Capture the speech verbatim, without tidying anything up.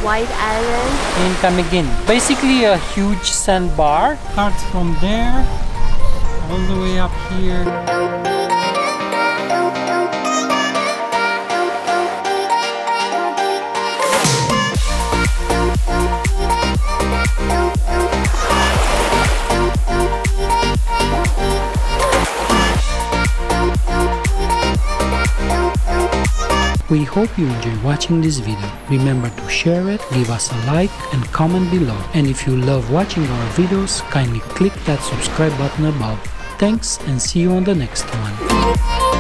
white island in Camiguin. Basically a huge sandbar. Starts from there all the way up here. We hope you enjoy watching this video. Remember to share it, give us a like and comment below. And if you love watching our videos, kindly click that subscribe button above. Thanks and see you on the next one.